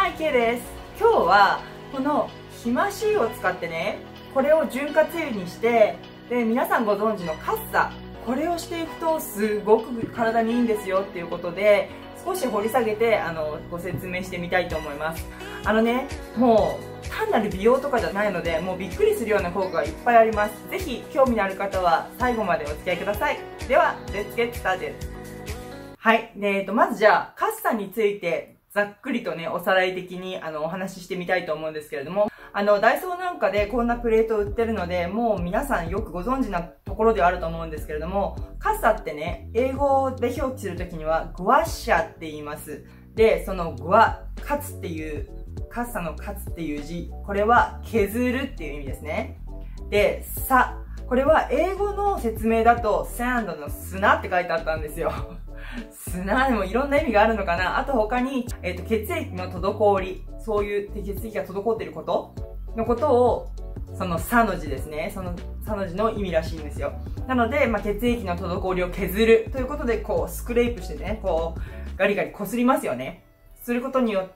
はい、K です。今日はこのひまし油を使ってね、これを潤滑油にして、で皆さんご存知のカッサ、これをしていくとすごく体にいいんですよっていうことで、少し掘り下げてご説明してみたいと思います。もう単なる美容とかじゃないので、もうびっくりするような効果がいっぱいあります。ぜひ興味のある方は最後までお付き合いください。では、Let's get started。はい。まずじゃあ、カッサについてざっくりとね、おさらい的にお話ししてみたいと思うんですけれども、ダイソーなんかでこんなプレートを売ってるので、もう皆さんよくご存知なところではあると思うんですけれども、カッサってね、英語で表記するときには、グワッシャって言います。で、そのグワ、カツっていう、カッサのカツっていう字、これは削るっていう意味ですね。で、サ、これは英語の説明だと、サンドの砂って書いてあったんですよ。砂でもいろんな意味があるのかな。あと他に、血液の滞り、そういう血液が滞っていることのことを、そのサの字ですね。そのサの字の意味らしいんですよ。なので、血液の滞りを削るということで、こう、スクレープしてね、こう、ガリガリ擦りますよね。することによって、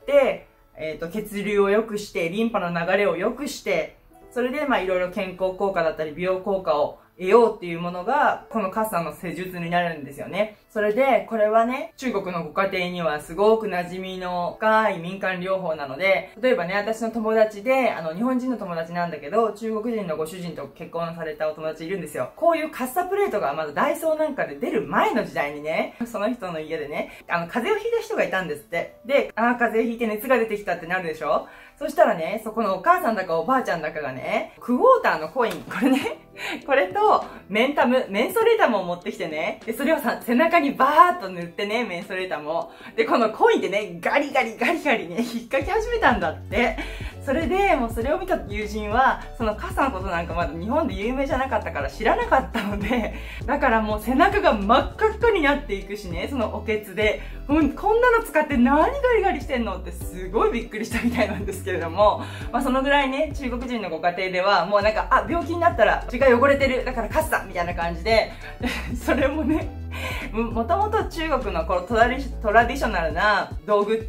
血流を良くして、リンパの流れを良くして、それで、いろいろ健康効果だったり、美容効果を得ようっていうものが、このカッサの施術になるんですよね。それで、これはね、中国のご家庭にはすごく馴染みの深い民間療法なので、例えばね、私の友達で、日本人の友達なんだけど、中国人のご主人と結婚されたお友達いるんですよ。こういうカッサプレートがまだダイソーなんかで出る前の時代にね、その人の家でね、風邪をひいた人がいたんですって。で、風邪ひいて熱が出てきたってなるでしょ？そしたらね、そこのお母さんだかおばあちゃんだかがね、クォーターのコイン、これね、これと、メンソレータムを持ってきてね、で、それを背中にバーっと塗ってね、メンソレータムを。で、このコインでね、ガリガリね、引っかき始めたんだって。それで、もうそれを見た友人は、そのカッサのことなんかまだ日本で有名じゃなかったから知らなかったので、だからもう背中が真っ赤っかになっていくしね、そのおけつで、こんなの使って何ガリガリしてんのってすごいびっくりしたみたいなんですけれども、そのぐらいね、中国人のご家庭では、もうなんか、病気になったら血が汚れてる、だからカッサみたいな感じで、それもね、もともと中国のこのトラディショナルな道具って、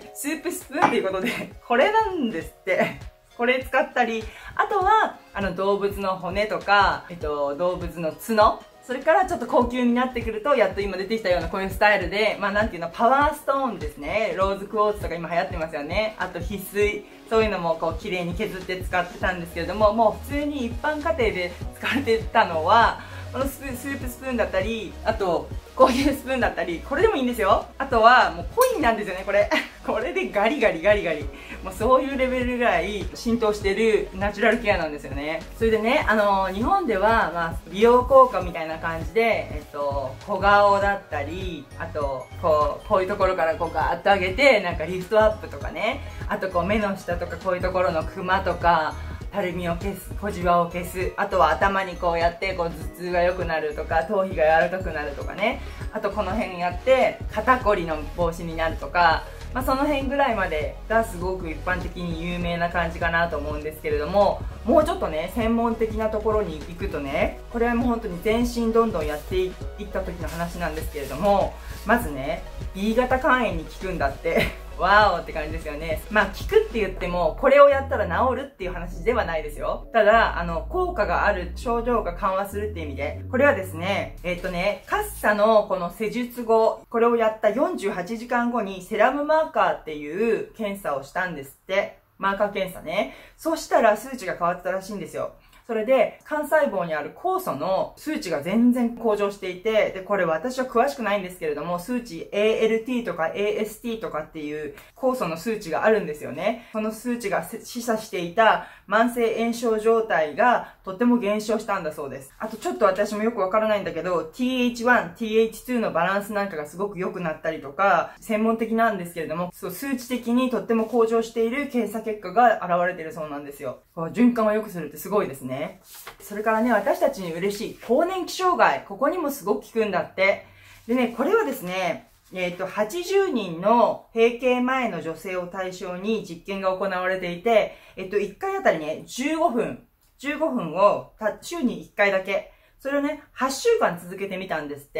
スープスプーンっていうことで、これなんですって。これ使ったり、あとは、動物の骨とか、動物の角、それからちょっと高級になってくると、やっと今出てきたようなこういうスタイルで、なんていうの、パワーストーンですね。ローズクォーツとか今流行ってますよね。あと翡翠。そういうのもこう綺麗に削って使ってたんですけれども、もう普通に一般家庭で使われてたのは、このスープスプーンだったり、あと、こういうスプーンだったり、これでもいいんですよ。あとは、もうコインなんですよね、これ。これでガリガリ。もうそういうレベルぐらい浸透してるナチュラルケアなんですよね。それでね、日本では、美容効果みたいな感じで、小顔だったり、あと、こういうところからこうガーッと上げて、なんかリフトアップとかね、あとこう目の下とかこういうところのクマとか、たるみを消す、小じわを消す、あとは頭にこうやってこう頭痛が良くなるとか、頭皮が柔らかくなるとかね、あとこの辺やって肩こりの防止になるとか、その辺ぐらいまでがすごく一般的に有名な感じかなと思うんですけれども、もうちょっとね、専門的なところに行くとね、これはもう本当に全身どんどんやっていった時の話なんですけれども、まずね、B 型肝炎に効くんだって。ワーオって感じですよね。効くって言っても、これをやったら治るっていう話ではないですよ。ただ、効果がある、症状が緩和するっていう意味で、これはですね、カッサのこの施術後、これをやった48時間後にセラムマーカーっていう検査をしたんですって。マーカー検査ね。そしたら数値が変わったらしいんですよ。それで、肝細胞にある酵素の数値が全然向上していて、で、これ私は詳しくないんですけれども、数値 ALT とか AST とかっていう酵素の数値があるんですよね。その数値が示唆していた慢性炎症状態がとても減少したんだそうです。あとちょっと私もよくわからないんだけど、TH1、TH2 のバランスなんかがすごく良くなったりとか、専門的なんですけれども、数値的にとっても向上している検査結果が現れているそうなんですよ。循環を良くするってすごいですね。それからね、私たちに嬉しい更年期障害。ここにもすごく効くんだって。でね、これはですね、80人の閉経前の女性を対象に実験が行われていて、1回あたりね、15分を週に1回だけ、それをね、8週間続けてみたんですって。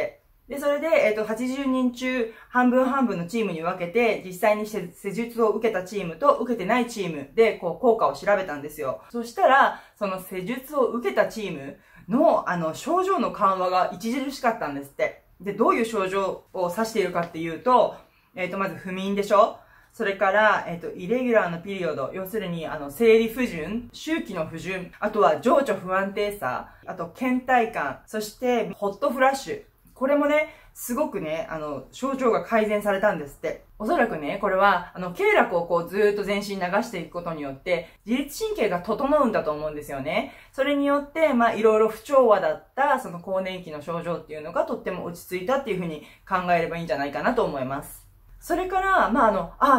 で、それで、80人中半分半分のチームに分けて、実際に施術を受けたチームと受けてないチームで、効果を調べたんですよ。そしたら、その施術を受けたチームの、症状の緩和が著しかったんですって。で、どういう症状を指しているかっていうと、まず不眠でしょ？それから、イレギュラーのピリオド、要するに、生理不順、周期の不順、あとは情緒不安定さ、あと、倦怠感、そして、ホットフラッシュ。これもね、すごくね、症状が改善されたんですって。おそらくね、これは、経絡をずーっと全身に流していくことによって、自律神経が整うんだと思うんですよね。それによって、いろいろ不調和だった、その更年期の症状っていうのがとっても落ち着いたっていうふうに考えればいいんじゃないかなと思います。それから、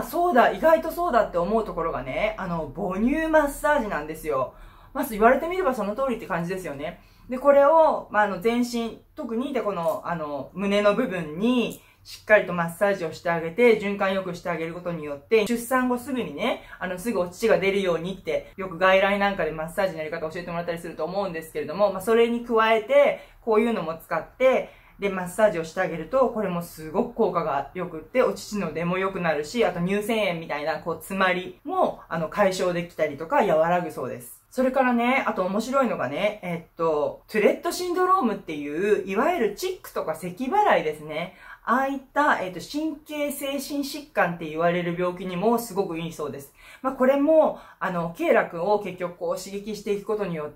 そうだ、意外とそうだって思うところがね、母乳マッサージなんですよ。まず言われてみればその通りって感じですよね。で、これを、全身、特にこの、胸の部分に、しっかりとマッサージをしてあげて、循環良くしてあげることによって、出産後すぐにね、すぐお乳が出るようにって、よく外来なんかでマッサージのやり方を教えてもらったりすると思うんですけれども、それに加えて、こういうのも使って、で、マッサージをしてあげると、これもすごく効果が良くって、お乳の出も良くなるし、あと乳腺炎みたいな、詰まりも、解消できたりとか、和らぐそうです。それからね、あと面白いのがね、トゥレットシンドロームっていう、いわゆるチックとか咳払いですね。ああいった、神経精神疾患って言われる病気にもすごくいいそうです。これも、経絡を結局刺激していくことによって、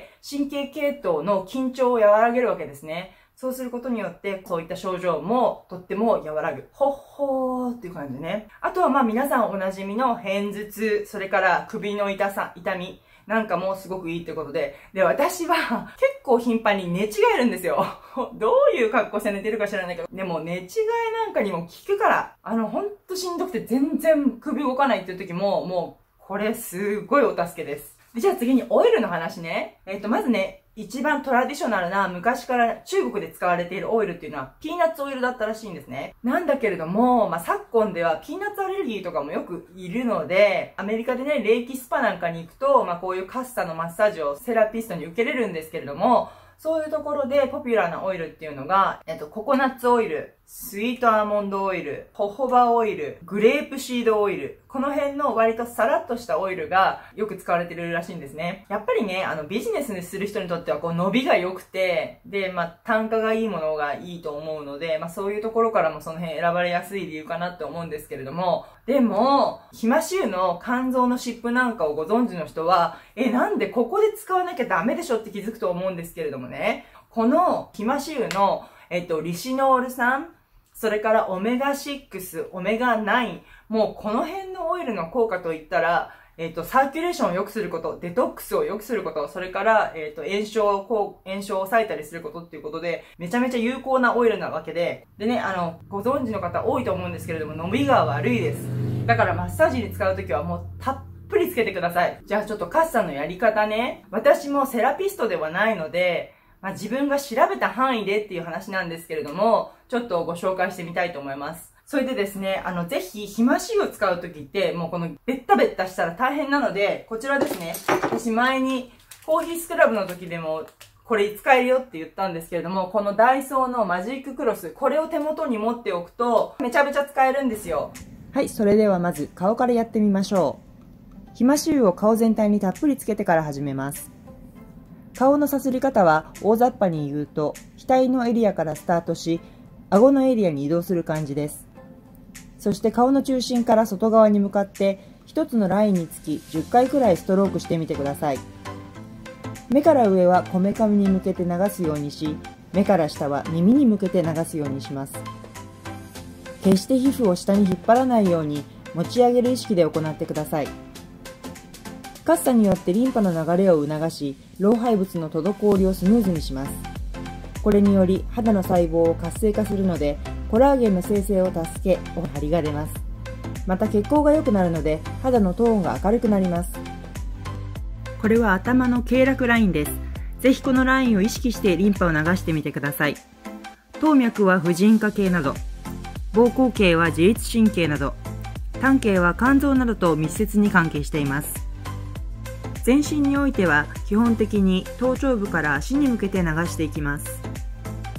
神経系統の緊張を和らげるわけですね。そうすることによって、そういった症状もとっても和らぐ。ほっほーっていう感じでね。あとは皆さんおなじみの片頭痛、それから首の痛み。なんかもすごくいいってことで。で、私は結構頻繁に寝違えるんですよ。どういう格好して寝てるか知らないけど。でも寝違えなんかにも効くから、ほんとしんどくて全然首動かないっていう時も、もう、これすごいお助けです。で、じゃあ次にオイルの話ね。まずね、一番トラディショナルな昔から中国で使われているオイルっていうのはピーナッツオイルだったらしいんですね。なんだけれども、昨今ではピーナッツアレルギーとかもよくいるので、アメリカでね、レイキスパなんかに行くと、こういうカッサのマッサージをセラピストに受けれるんですけれども、そういうところでポピュラーなオイルっていうのが、ココナッツオイル、スイートアーモンドオイル、ホホバオイル、グレープシードオイル。この辺の割とサラッとしたオイルがよく使われてるらしいんですね。やっぱりね、ビジネスにする人にとっては伸びが良くて、で、単価がいいものがいいと思うので、そういうところからもその辺選ばれやすい理由かなって思うんですけれども、でも、ヒマシ油の肝臓の湿布なんかをご存知の人は、なんでここで使わなきゃダメでしょって気づくと思うんですけれどもね、このヒマシ油のリシノール酸、それからオメガ6、オメガ9、もうこの辺のオイルの効果といったら、サーキュレーションを良くすること、デトックスを良くすること、それから、炎症を抑えたりすることっていうことで、めちゃめちゃ有効なオイルなわけで、でね、ご存知の方多いと思うんですけれども、伸びが悪いです。だからマッサージに使うときはもうたっぷりつけてください。じゃあちょっとカッサのやり方ね。私もセラピストではないので、自分が調べた範囲でっていう話なんですけれども、ちょっとご紹介してみたいと思います。それでですね、ぜひ、ヒマシ油を使うときって、もうこのベッタベッタしたら大変なので、こちらですね、私前にコーヒースクラブの時でも、これ使えるよって言ったんですけれども、このダイソーのマジッククロス、これを手元に持っておくと、めちゃめちゃ使えるんですよ。 はい、それではまず顔からやってみましょう。ヒマシ油を顔全体にたっぷりつけてから始めます。顔のさすり方は大雑把に言うと、額のエリアからスタートし、顎のエリアに移動する感じです。そして顔の中心から外側に向かって一つのラインにつき10回くらいストロークしてみてください。目から上はこめかみに向けて流すようにし、目から下は耳に向けて流すようにします。決して皮膚を下に引っ張らないように持ち上げる意識で行ってください。カッサによってリンパの流れを促し、老廃物の滞りをスムーズにします。これにより肌の細胞を活性化するので、コラーゲンの生成を助け、張りが出ます。また血行が良くなるので、肌のトーンが明るくなります。これは頭の経絡ラインです。ぜひこのラインを意識してリンパを流してみてください。頭脈は婦人科系など、膀胱系は自律神経など、胆経は肝臓などと密接に関係しています。全身においては基本的に頭頂部から足に向けて流していきます。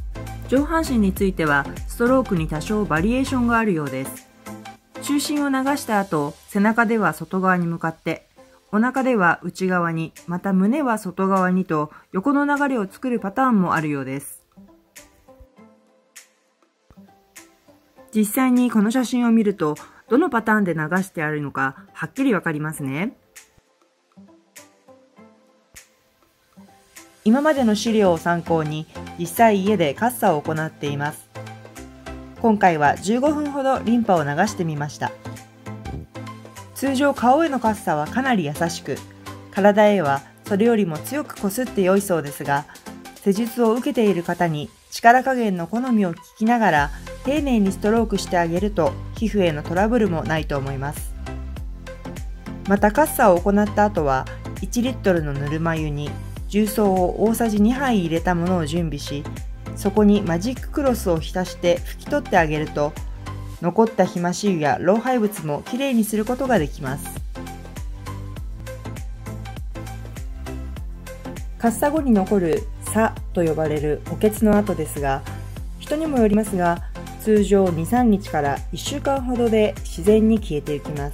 上半身についてはストロークに多少バリエーションがあるようです。中心を流した後、背中では外側に向かって、お腹では内側に、また胸は外側にと横の流れを作るパターンもあるようです。実際にこの写真を見ると、どのパターンで流してあるのかはっきりわかりますね。今までの資料を参考に実際家でカッサを行っています。今回は15分ほどリンパを流してみました。通常顔へのカッサはかなり優しく、体へはそれよりも強くこすって良いそうですが、施術を受けている方に力加減の好みを聞きながら丁寧にストロークしてあげると皮膚へのトラブルもないと思います。またカッサを行った後は1リットルのぬるま湯に重曹を大さじ2杯入れたものを準備し、そこにマジッククロスを浸して拭き取ってあげると、残った皮脂腫や老廃物もきれいにすることができます。カッサ後に残るサと呼ばれる補欠の跡ですが、人にもよりますが、通常 2,3 日から1週間ほどで自然に消えていきます。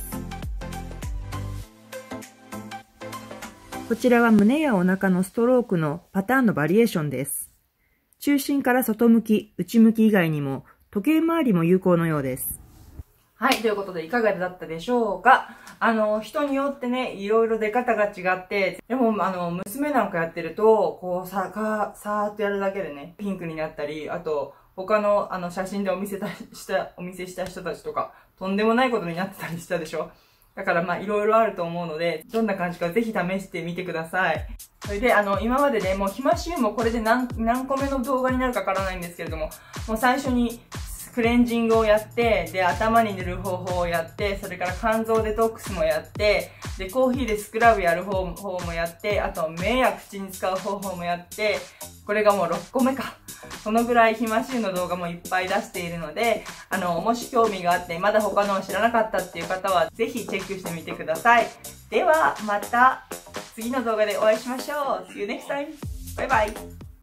こちらは胸やお腹のストロークのパターンのバリエーションです。中心から外向き、内向き以外にも時計回りも有効のようです。 はい、ということでいかがだったでしょうか。人によってね、いろいろ出方が違って、でも娘なんかやってると、こうさーっとやるだけでね、ピンクになったり、あと、他の写真でお見せした人たちとか、とんでもないことになってたりしたでしょ。だからいろいろあると思うので、どんな感じかぜひ試してみてください。それで今までね、もうひまし湯もこれで何個目の動画になるかわからないんですけれども、もう最初にクレンジングをやって、で、頭に塗る方法をやって、それから肝臓デトックスもやって、で、コーヒーでスクラブやる方もやって、あと目や口に使う方法もやって、これがもう6個目か。そのぐらいひまし湯の動画もいっぱい出しているので、もし興味があって、まだ他のを知らなかったっていう方は、ぜひチェックしてみてください。では、また次の動画でお会いしましょう。See you next time! バイバイ